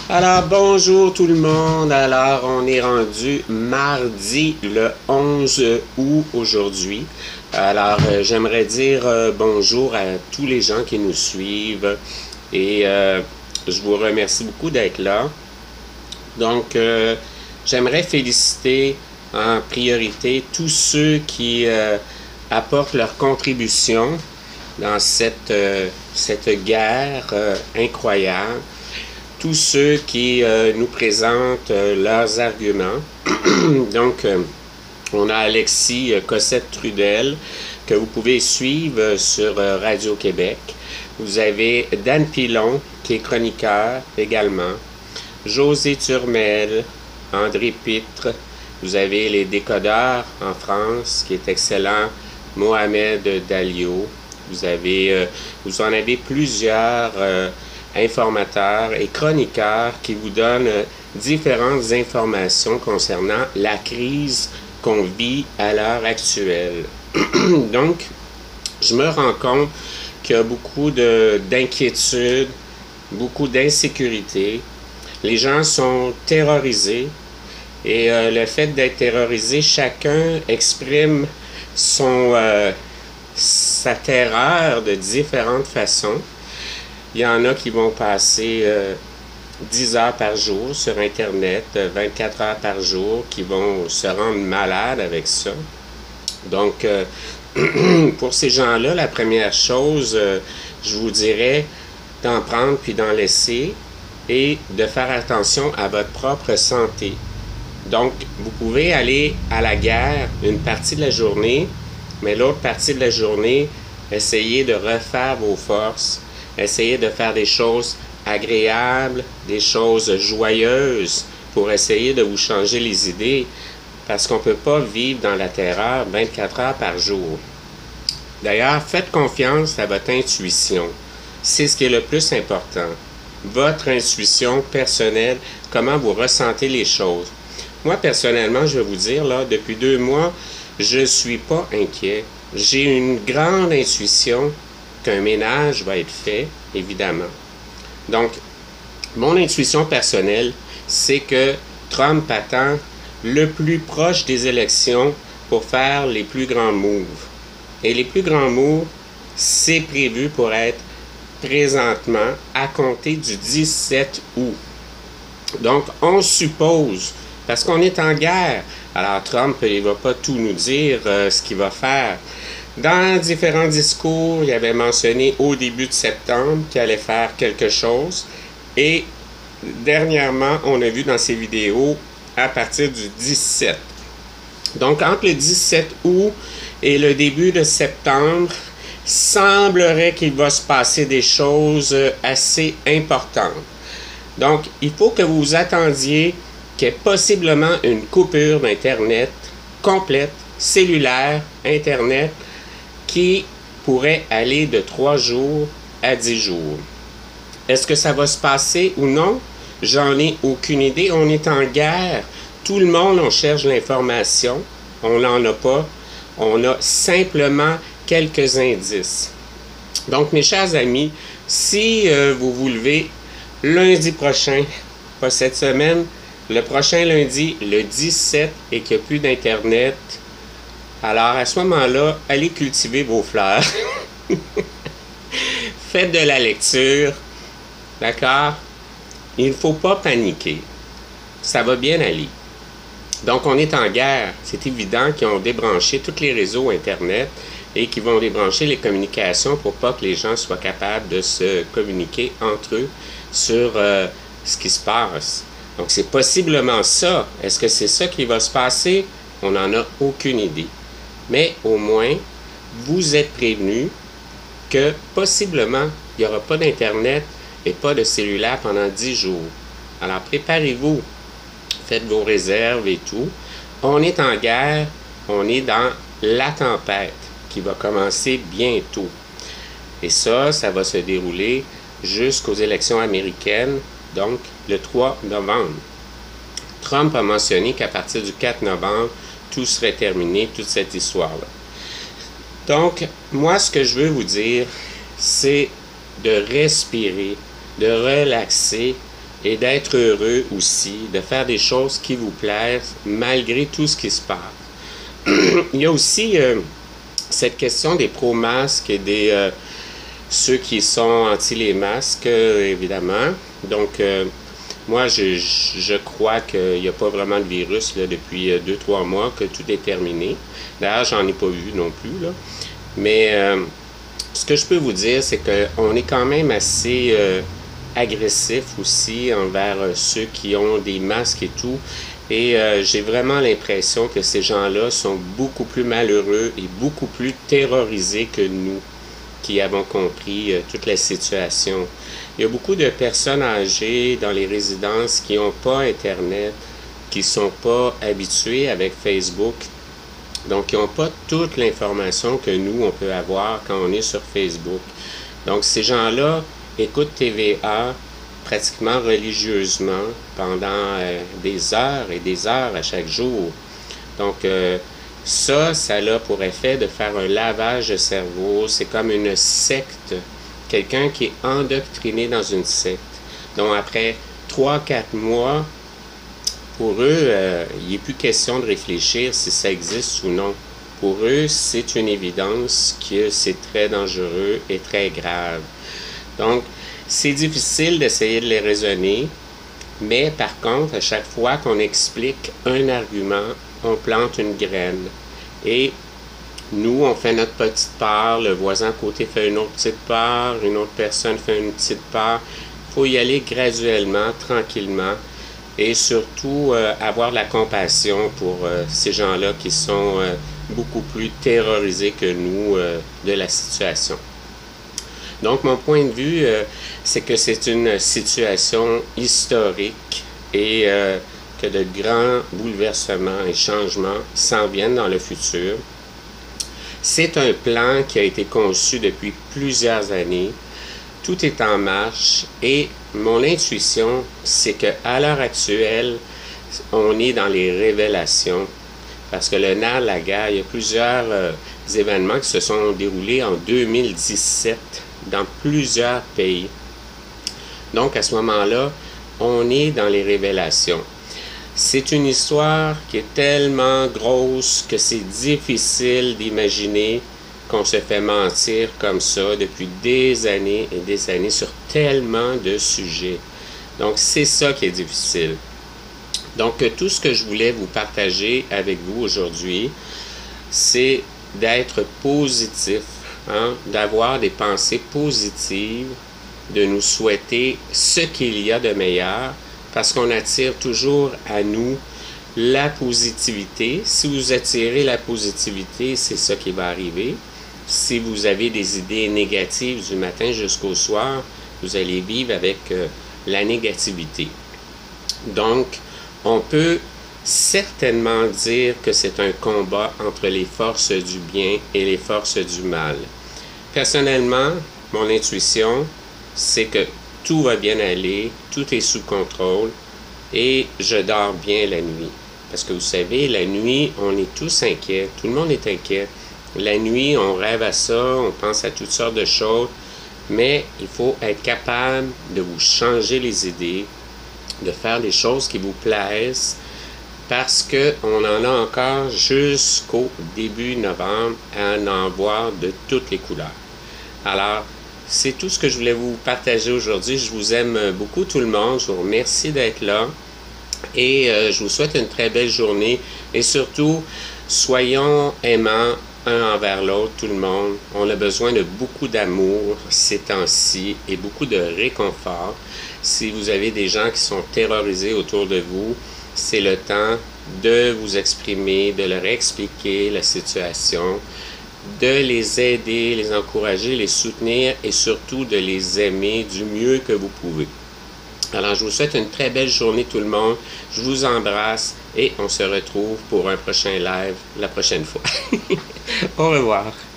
Alors, bonjour tout le monde. Alors, on est rendu mardi le 11 août aujourd'hui. Alors, j'aimerais dire bonjour à tous les gens qui nous suivent et je vous remercie beaucoup d'être là. Donc, j'aimerais féliciter en priorité tous ceux qui apportent leur contribution dans cette guerre incroyable. Tous ceux qui nous présentent leurs arguments. Donc, on a Alexis Cossette-Trudel, que vous pouvez suivre sur Radio-Québec. Vous avez Dan Pilon, qui est chroniqueur également. José Turmel, André Pitre. Vous avez les Décodeurs en France, qui est excellent. Mohamed Dalio. Vous en avez plusieurs informateurs et chroniqueurs qui vous donnent différentes informations concernant la crise qu'on vit à l'heure actuelle. Donc, je me rends compte qu'il y a beaucoup d'inquiétude, beaucoup d'insécurité. Les gens sont terrorisés et le fait d'être terrorisé, chacun exprime sa terreur de différentes façons. Il y en a qui vont passer 10 heures par jour sur Internet, 24 heures par jour, qui vont se rendre malades avec ça. Donc, pour ces gens-là, la première chose, je vous dirais d'en prendre puis d'en laisser et de faire attention à votre propre santé. Donc, vous pouvez aller à la guerre une partie de la journée, mais l'autre partie de la journée, essayez de refaire vos forces. Essayez de faire des choses agréables, des choses joyeuses pour essayer de vous changer les idées parce qu'on ne peut pas vivre dans la terreur 24 heures par jour. D'ailleurs, faites confiance à votre intuition. C'est ce qui est le plus important. Votre intuition personnelle, comment vous ressentez les choses. Moi, personnellement, je vais vous dire, là, depuis 2 mois, je ne suis pas inquiet. J'ai une grande intuition qu'un ménage va être fait, évidemment. Donc, mon intuition personnelle, c'est que Trump attend le plus proche des élections pour faire les plus grands moves. Et les plus grands moves, c'est prévu pour être présentement à compter du 17 août. Donc, on suppose, parce qu'on est en guerre, alors Trump, il ne va pas tout nous dire ce qu'il va faire. Dans différents discours, il avait mentionné au début de septembre qu'il allait faire quelque chose. Et dernièrement, on a vu dans ses vidéos à partir du 17. Donc, entre le 17 août et le début de septembre, semblerait qu'il va se passer des choses assez importantes. Donc, il faut que vous vous attendiez qu'il y ait possiblement une coupure d'Internet complète, cellulaire, Internet, qui pourrait aller de 3 jours à 10 jours. Est-ce que ça va se passer ou non? J'en ai aucune idée. On est en guerre. Tout le monde, on cherche l'information. On n'en a pas. On a simplement quelques indices. Donc, mes chers amis, si vous vous levez lundi prochain, pas cette semaine, le prochain lundi, le 17, et qu'il n'y a plus d'Internet, alors, à ce moment-là, allez cultiver vos fleurs. Faites de la lecture. D'accord? Il ne faut pas paniquer. Ça va bien aller. Donc, on est en guerre. C'est évident qu'ils ont débranché tous les réseaux Internet et qu'ils vont débrancher les communications pour pas que les gens soient capables de se communiquer entre eux sur ce qui se passe. Donc, c'est possiblement ça. Est-ce que c'est ça qui va se passer? On n'en a aucune idée. Mais au moins, vous êtes prévenus que possiblement, il n'y aura pas d'Internet et pas de cellulaire pendant 10 jours. Alors, préparez-vous. Faites vos réserves et tout. On est en guerre. On est dans la tempête qui va commencer bientôt. Et ça va se dérouler jusqu'aux élections américaines, donc le 3 novembre. Trump a mentionné qu'à partir du 4 novembre, tout serait terminé, toute cette histoire-là. Donc, moi, ce que je veux vous dire, c'est de respirer, de relaxer et d'être heureux aussi, de faire des choses qui vous plaisent malgré tout ce qui se passe. Il y a aussi cette question des pro-masques et des ceux qui sont anti les masques, évidemment. Donc, moi, je crois qu'il n'y a pas vraiment de virus là, depuis 2-3 mois, que tout est terminé. D'ailleurs, j'en ai pas vu non plus, là. Mais ce que je peux vous dire, c'est qu'on est quand même assez agressif aussi envers ceux qui ont des masques et tout. Et j'ai vraiment l'impression que ces gens-là sont beaucoup plus malheureux et beaucoup plus terrorisés que nous, qui avons compris toute la situation. Il y a beaucoup de personnes âgées dans les résidences qui n'ont pas Internet, qui ne sont pas habituées avec Facebook, donc qui n'ont pas toute l'information que nous, on peut avoir quand on est sur Facebook. Donc ces gens-là écoutent TVA pratiquement religieusement pendant des heures et des heures à chaque jour. Donc ça a pour effet de faire un lavage de cerveau. C'est comme une secte, quelqu'un qui est endoctriné dans une secte. Donc après 3-4 mois, pour eux, il n'est plus question de réfléchir si ça existe ou non. Pour eux, c'est une évidence que c'est très dangereux et très grave. Donc, c'est difficile d'essayer de les raisonner, mais par contre, à chaque fois qu'on explique un argument, on plante une graine. Et nous, on fait notre petite part, le voisin à côté fait une autre petite part, une autre personne fait une petite part. Il faut y aller graduellement, tranquillement, et surtout avoir de la compassion pour ces gens-là qui sont beaucoup plus terrorisés que nous de la situation. Donc, mon point de vue, c'est que c'est une situation historique et que de grands bouleversements et changements s'en viennent dans le futur. C'est un plan qui a été conçu depuis plusieurs années. Tout est en marche et mon intuition, c'est qu'à l'heure actuelle, on est dans les révélations. Parce que le nerf de la guerre, il y a plusieurs événements qui se sont déroulés en 2017 dans plusieurs pays. Donc, à ce moment-là, on est dans les révélations. C'est une histoire qui est tellement grosse que c'est difficile d'imaginer qu'on se fait mentir comme ça depuis des années et des années sur tellement de sujets. Donc, c'est ça qui est difficile. Donc, tout ce que je voulais vous partager avec vous aujourd'hui, c'est d'être positif, hein, d'avoir des pensées positives, de nous souhaiter ce qu'il y a de meilleur, parce qu'on attire toujours à nous la positivité. Si vous attirez la positivité, c'est ça qui va arriver. Si vous avez des idées négatives du matin jusqu'au soir, vous allez vivre avec la négativité. Donc, on peut certainement dire que c'est un combat entre les forces du bien et les forces du mal. Personnellement, mon intuition, c'est que tout va bien aller, tout est sous contrôle et je dors bien la nuit. Parce que vous savez, la nuit, on est tous inquiets, tout le monde est inquiet. La nuit, on rêve à ça, on pense à toutes sortes de choses, mais il faut être capable de vous changer les idées, de faire des choses qui vous plaisent, parce qu'on en a encore jusqu'au début novembre à en voir de toutes les couleurs. Alors, c'est tout ce que je voulais vous partager aujourd'hui. Je vous aime beaucoup tout le monde. Je vous remercie d'être là. Et je vous souhaite une très belle journée. Et surtout, soyons aimants un envers l'autre, tout le monde. On a besoin de beaucoup d'amour ces temps-ci et beaucoup de réconfort. Si vous avez des gens qui sont terrorisés autour de vous, c'est le temps de vous exprimer, de leur expliquer la situation, de les aider, les encourager, les soutenir et surtout de les aimer du mieux que vous pouvez. Alors, je vous souhaite une très belle journée tout le monde. Je vous embrasse et on se retrouve pour un prochain live la prochaine fois. Au revoir.